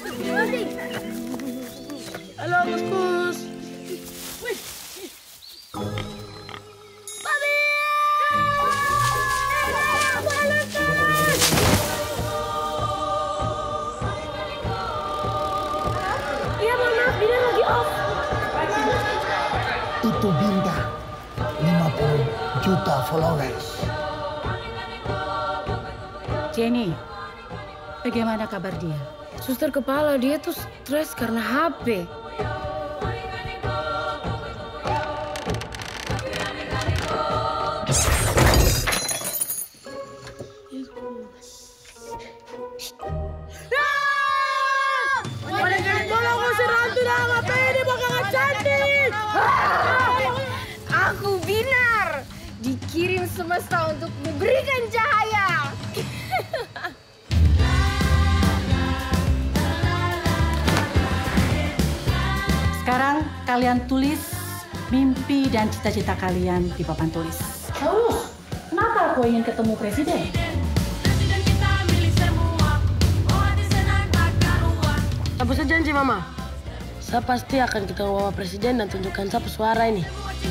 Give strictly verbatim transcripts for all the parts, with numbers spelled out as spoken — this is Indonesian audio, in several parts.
Halo, Kuskus. Wih. Mami! Iya, Mama. Bina lagi off. Itu Binta. lima puluh juta followers. Jenny, bagaimana kabar dia? Suster kepala, dia tuh stres karena H P. Tolong usir hantu dalam H P ini, bakalan cantik. Aku Binar, dikirim semesta untuk memberikan cahaya. Sekarang kalian tulis mimpi dan cita-cita kalian di papan tulis. Terus, kenapa aku ingin ketemu presiden? Apa saja janji, Mama? Saya pasti akan ketemu Bapak Presiden dan tunjukkan saya suara ini.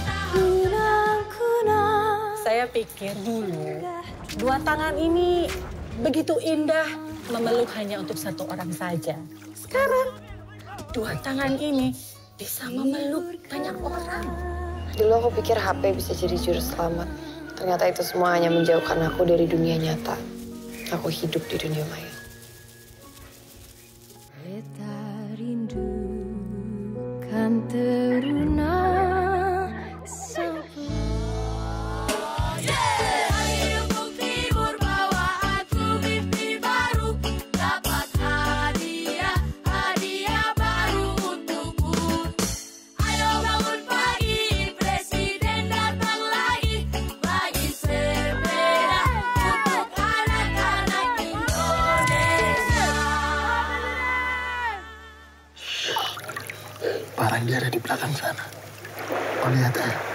Saya pikir dulu, dua tangan ini begitu indah memeluk hanya untuk satu orang saja. Sekarang, dua tangan ini bisa memeluk banyak orang. Dulu aku pikir H P bisa jadi juru selamat. Ternyata itu semua hanya menjauhkan aku dari dunia nyata. Aku hidup di dunia maya. Beta rindu kan teruna Barang dia ada di belakang sana. Oh, lihat ya.